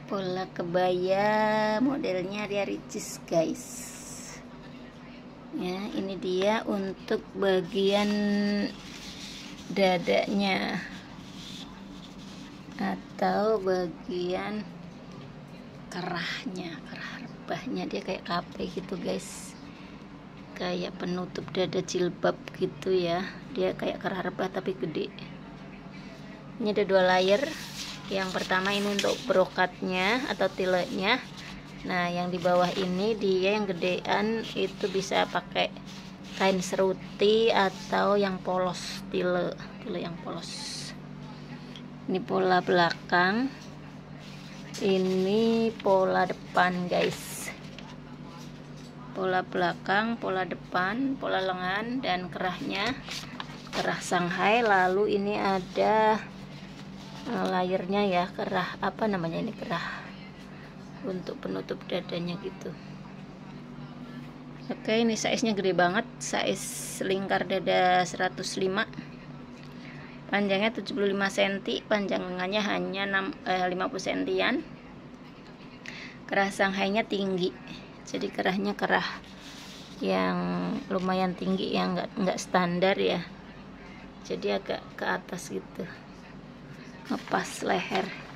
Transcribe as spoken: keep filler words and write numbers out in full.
Pola kebaya modelnya Ria Ricis, guys. Ya, ini dia untuk bagian dadanya atau bagian kerahnya, kerah rebahnya. Dia kayak kape gitu, guys, kayak penutup dada jilbab gitu ya. Dia kayak kerah rebah tapi gede. Ini ada dua layer. Yang pertama ini untuk brokatnya atau tilenya. Nah, yang di bawah ini dia yang gedean itu bisa pakai kain seruti atau yang polos, tile, tile yang polos. Ini pola belakang. Ini pola depan, guys. Pola belakang, pola depan, pola lengan dan kerahnya kerah Shanghai. Lalu ini ada layernya ya, kerah apa namanya ini, kerah untuk penutup dadanya gitu. Oke, ini size nya gede banget, size lingkar dada seratus lima, panjangnya tujuh puluh lima sentimeter, panjang lengannya hanya lima puluh sentimeter. Kerah Shanghai nya tinggi, jadi kerahnya kerah yang lumayan tinggi, yang nggak nggak standar ya, jadi agak ke atas gitu, ngepas leher.